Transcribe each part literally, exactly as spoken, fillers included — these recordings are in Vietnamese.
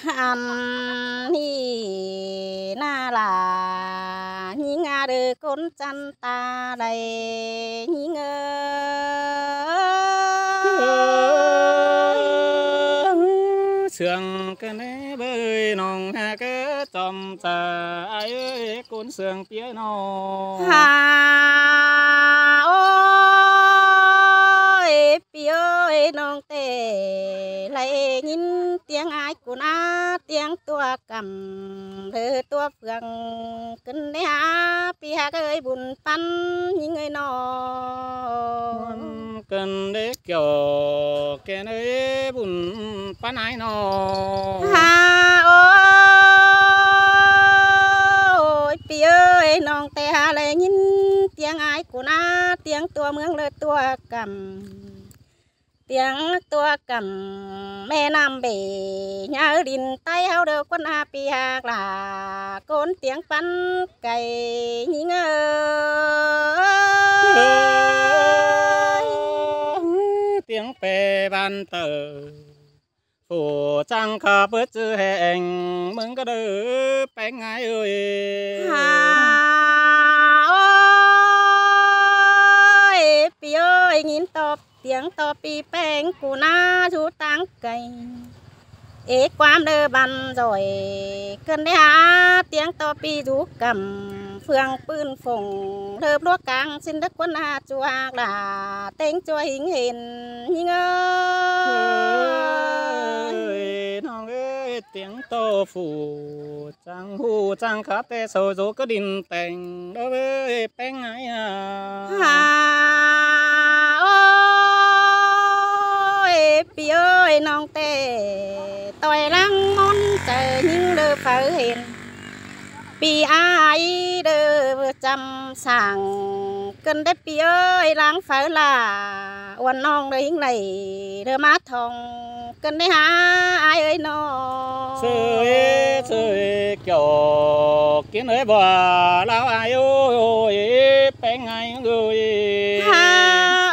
ăn hi na là nhí nga đơ côn chăn ta đây nhí ngơ sương cái này bơi nòng ha cái chòm trà ai ơi côn sương tía nó hà ôi pi ơi nòng tê lại nhìn tiếng ai của na tiếng tua cầm đơ tua phượng cân đấy ha pi ha cái bùn pan những người nó cần để kiểu cái nơi bùn pan ai nó ha ôi pi ơi nòng tê ha lại nhìn tiếng ai của na tiếng tua mương đơ tua cầm tiếng tua cầm mẹ nam bể nhà đình tay hao được quân hà pi hạc là côn tiếng pan cày nhí ngơ tiếng pe ban tờ phủ trăng khắp bớt chữ hẹn mừng cái đứa bánh ai ơi hà ôi pi ơi nhìn to tiếng to pi bánh của na chú tăng cày ế quam đơ bàn rồi cơn đấy há tiếng to pi chú cầm phương pươn phồng thơm đuốc càng xin đất quân hà chùa là tên chùa hình hình như ơi nó ơi tiếng to phủ trăng hu trăng khắp tê sầu dỗ cái đình tình đối với bánh ai à hà ôi pi ơi nong tê tôi lăng món trời nhưng đơ phở hiền pi ai đơ chăm sàng cân đất pi ơi lăng phở là uốn non đấy này đơ mát thòng cân đấy há ai ơi nó sơi sơi kiểu kiến ấy bò lao ai ơi bánh ai người ha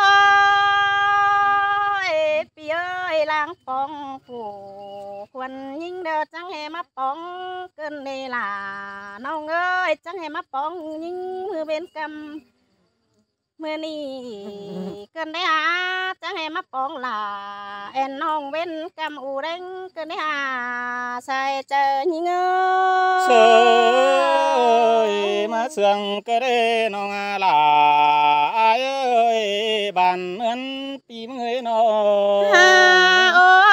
ơi pi ơi lăng phong phủ quần nhưng đơ chẳng hề mắc bóng cơn này là nong ơi chẳng hề mắc bóng nhưng mưa bên cầm mưa ni cơn đấy à chẳng hề mắc bóng là en nong bên cầm u đánh cơn đấy à sai chờ nhưng ơi sơi mà sương cái đấy nó là ai ơi bàn ơn pi người nó ha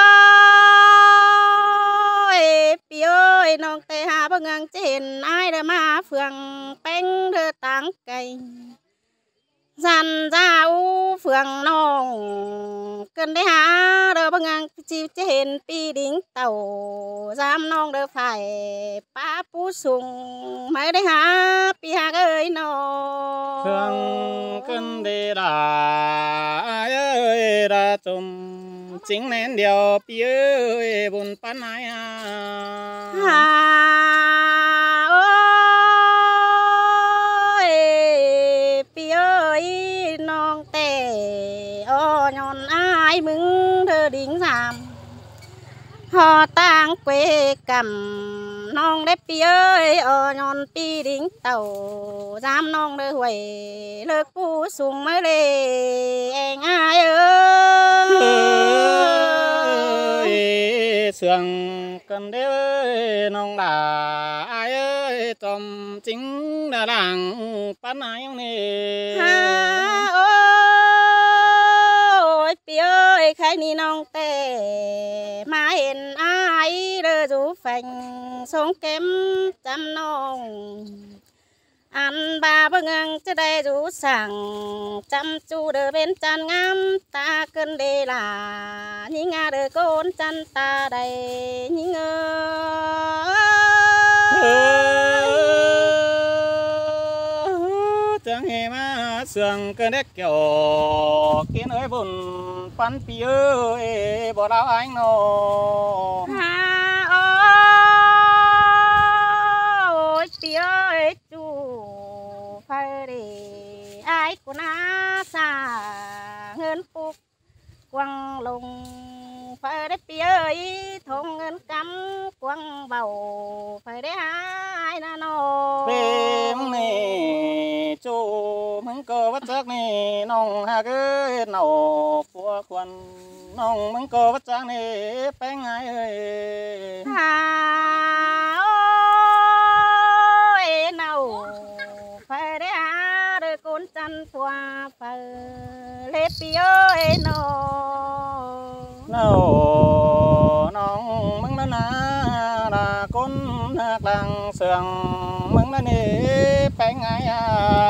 ôi pi ơi nong tê hà bưng ngang trên ai đơ mà phường bánh đơ tăng cây dàn ra u phường nong cân đấy há đơ bưng ngang chịu trên pi đính tàu giam nong đơ phải pa pu sùng mấy đấy há pi hà ơi nó sương cân đi là ai ơi ra chùm chính nên điều pi ơi buồn pan ai à hà ôi pi ơi non tè ô nhon ai mừng thơ đính giảm họ tang quê cầm non đẹp pi ơi ô nhon pi đính tàu giam non đơ huệ lơ pu sung mới lê anh ai ơi sương cần đế nông là ai ơi tòm chính là đảng pan ai ông nè ha ôi pi ơi khai ni nong tê mà hiện ai đơ rú phành sống kém chăm nong ăn ba bưng ngang cho đây rú sảng chăm chu đơ bên chân ngắm ta cơn đê là nhí nga đơ côn chân ta đây nhí ngơ chẳng hề mà sương cơn đét kiểu kiến ơi buồn pan pi ơi bỏ đau anh nó ha ôi pi ơi chú phải để ai của na xa hơn phục quăng lùng phải để pi ơi thùng ngân cắm hà ôi nào phải để à đời con chăn qua phải lết đi ơi nó nào nong mừng na là con hạc làng sườn mừng na nè phải ngay à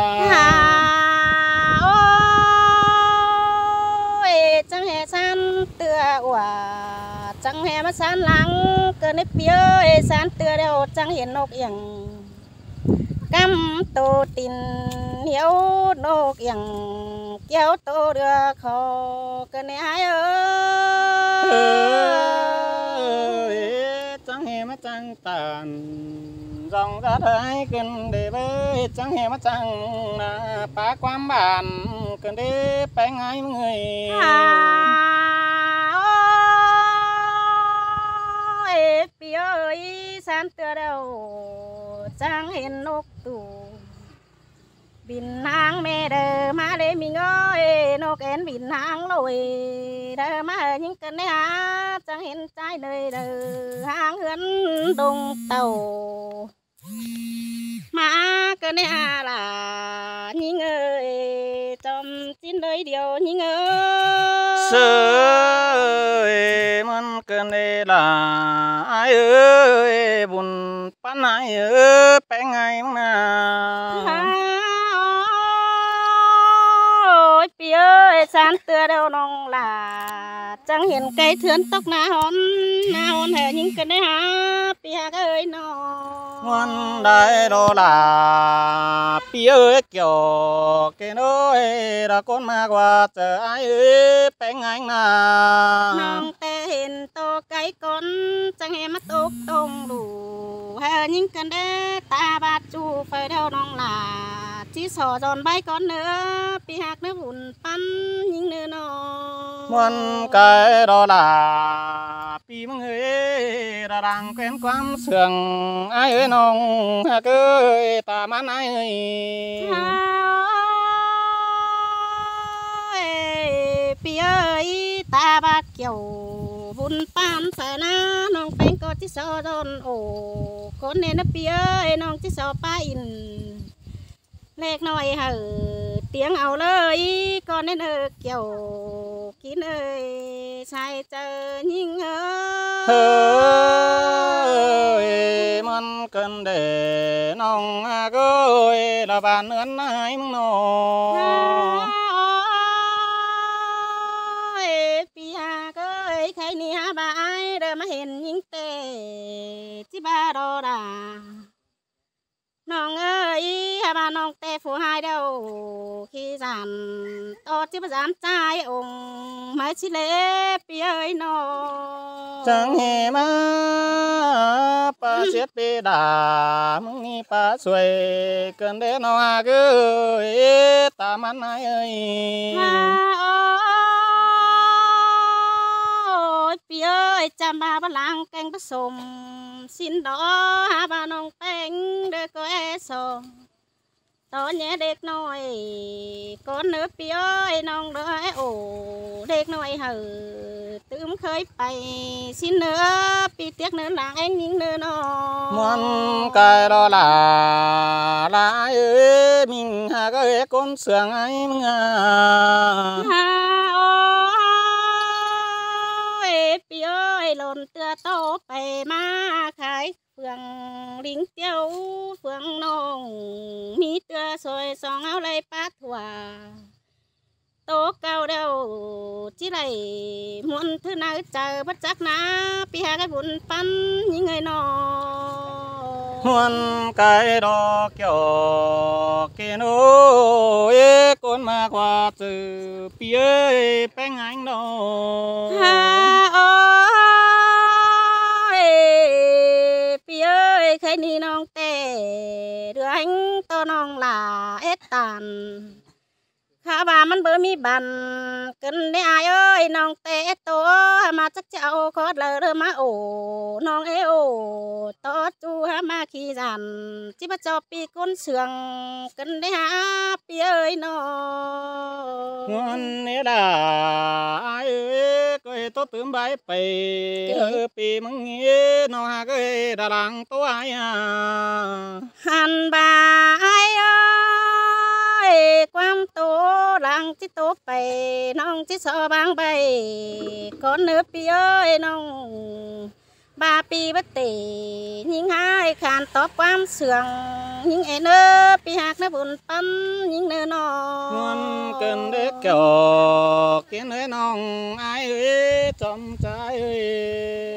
hà ôi chẳng hề san tựa quả chẳng hề mà san lắng cơ nếp bia san tựa đâu chẳng hiện nọc yeng cam tô tin hiếu nô kiềng kéo tô đưa khó cơ này ai ơi chẳng hề mà chẳng tàn dòng ra thấy cần để với chẳng hề mà chẳng là phá quán bản cần để phải ngay người ơi bia ơi san tựa đâu chẳng hiện nốc tù bình hang mẹ đờ má để mình ơi nô kén bình hang lồi đờ má những cơn này há chẳng hiện trái nơi đờ hang hướn đông tàu má cơn này há là những ơi trong chín đời điều những ơi sơi mân cơn này là ai ơi buồn pan ai ơi phải ngay mà bia ơi san tựa đâu nong là chẳng hiện cây thướn tóc na hòn na hòn hệ những cái này hả bia ơi nó ngoan đại đó là bia ơi kiểu cái nỗi là con ma qua chờ ai ơi phải anh nào nong tê hiện to cái con chẳng hề mắt ốc tông đủ hệ những cái đấy ta ba chu phải đâu nong là chỉ sò giòn bay con nữa bị hạt nước vụn pan những nơi nó muốn cái đó là pi mọi người là đang quen quán sườn ai ơi nong hạt ơi ta man ai ơi pi ơi ta ba kiểu vụn pan phải na nong bánh có chỉ sò giòn ổ con nên nó pi ơi nong chỉ sò pa in lẹt nói hở tiếng ảo lời con nên ở kiểu kín ơi sai chờ nhưng ơi món cần để nong ơi là bàn ơn ai mong nó pia ơi khai nia bà ai đờ mà hiện những tệ chỉ ba đô đà nong ơi hà bà nong tè phù hai đâu khi giàn to chứ bà dám trai ông mới chỉ lễ bia ơi nó chẳng hề mà pa xiết bê đà mong ni pa xuôi cần để nó ơi ta man ai ơi ôi bia ơi chăm ba bà lang canh bà sôm xin đó hà bà nong bánh để có e sò to nhé đếc nói con nước bia ơi nong đỡ ổ đếc nói hở tưm khơi bay xin nữa pi tiếc nữa là anh những nữa nó món cái đó là là ai ơi mình hà cái con sườn ai mừng à ơi bia ơi lồn tưa to bay ma khai phượng lính tiêu phượng nong mi tưa soi song áo lấy bát hòa tố cao đâu chỉ lại muốn thứ nào chờ bất chắc ná pi hà cái bún pan những người nó món cái đó kiểu cái nỗi con ma qua từ bia bánh anh đâu ha ơi bia ơi khai ni nong tè đưa anh to nong là ết tàn khá bàมันเบอร์มีบันกันได้อายเอ้ยน้องเตะตัวมาจักเจ้าคอดเลยเริ่มมาโอ้น้องเอโอต่อจูหามาขี้จันจิบจอปีก้นเสืองกันได้หาปีเอ้ยน้อง ngon nè là ai ơi coi tốt tướng bái bày ơ pi mừng nghe nó ha cái đà lăng tôi ai à hàn bà ai ơi quam tố lăng chỉ tố bày nong chỉ sợ bang bày con nước pi ơi nong ba pi bất tỷ những hai khàn tóc quam sườn những em nơ pi hạt nó buồn tâm những nơi nó ngon cần để kiểu kiến ấy nong ai ơi trong trái ơi